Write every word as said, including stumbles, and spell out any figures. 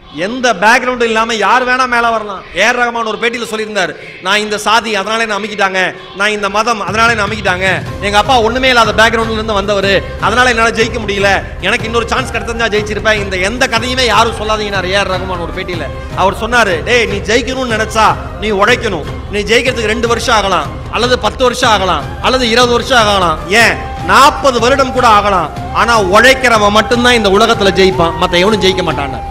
எந்த பேக்ரவுண்டும் இல்லாம யார் வேணா மேல வரலாம். ஏர் ரஹ்மான் ஒரு பேட்டியில் சொல்லியிருந்தார், நான் இந்த சாதி அதனால என்ன அமைக்கிட்டாங்க, நான் இந்த மதம் அதனால என்ன அமைக்கிட்டாங்க, எங்க அப்பா ஒண்ணுமே இல்லாத பேக்ரவுண்ட்ல இருந்து வந்தவர் அதனால என்னால ஜெயிக்க முடியல, எனக்கு இன்னொரு சான்ஸ் கிடைச்சா ஜெயிச்சிருப்பேன், இந்த எந்த கதையுமே யாரும் சொல்லாதீங்கன்னாரு ஏர் ரஹ்மான் ஒரு பேட்டியில. அவர் சொன்னாரு, டேய் நீ ஜெயிக்கணும்னு நினைச்சா நீ உழைக்கணும். நீ ஜெயிக்கிறதுக்கு ரெண்டு வருஷம் ஆகலாம், அல்லது பத்து வருஷம் ஆகலாம், அல்லது இருபது வருஷம் ஆகலாம், ஏன் நாற்பது வருடம் கூட ஆகலாம். ஆனா உழைக்கிறவன் மட்டும்தான் இந்த உலகத்துல ஜெயிப்பான், மத்த எவனும் ஜெயிக்க மாட்டான்.